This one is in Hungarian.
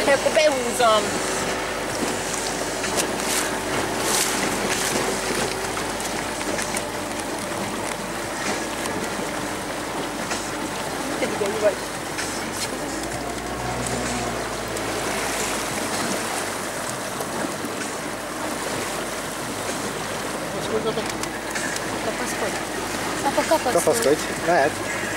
Akkor behúzom. Te idejű vagy. Kapaszkodj. Apa, kapaszkodj. Kapaszkodj, lehet.